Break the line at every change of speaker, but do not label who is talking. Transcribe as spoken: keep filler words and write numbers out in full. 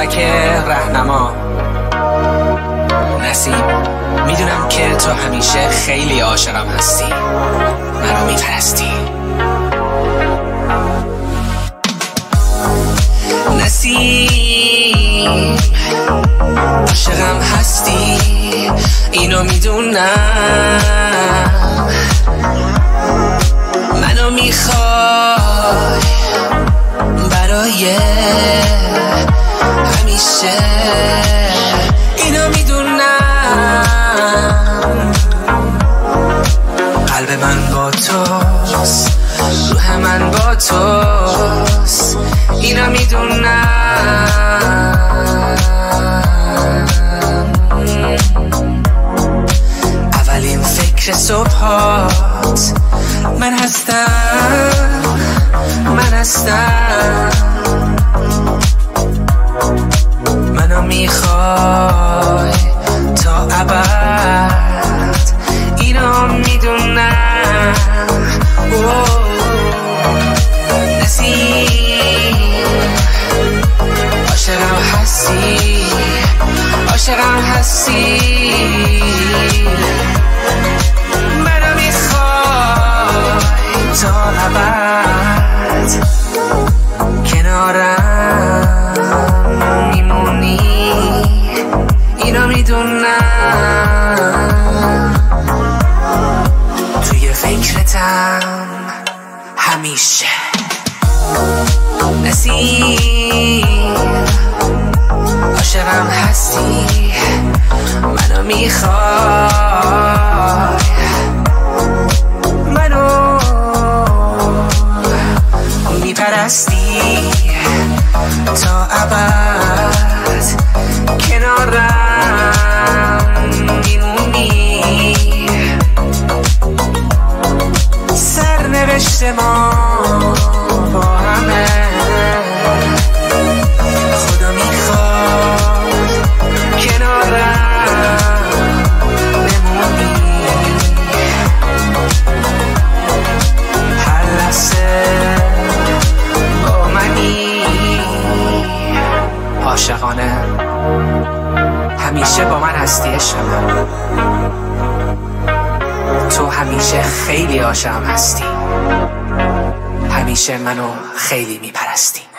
بابک رهنما. نسیم، میدونم که تو همیشه خیلی عاشقم هستی، منو میپرستی. نسیم، عاشقم هستی، اینو میدونم. منو میخوای برای همیشه، اینو میدونم. قلب من با توست، روح من با توست، اینو میدونم. اولین فکر صبحات من هستم، من هستم. منو میخوای تا ابد، اینو میدونم. نسیم، عاشقم هستی، عاشقم هستی. منو میخوای تا ابد، کنارم میمونی، اینو میدونم. توی فکرتم همیشه. نسیم، عاشقم هستی، منو میخوای، منو میپرستی تا ابد، کنارم میمونی. سرنوشت ما با همه، خدا میخواد کنارم بمونی. هر لحظه با منی، عاشقانه همیشه با من هستی عشق من. تو همیشه خیلی عاشقم هستی، همیشه منو خیلی میپرستی.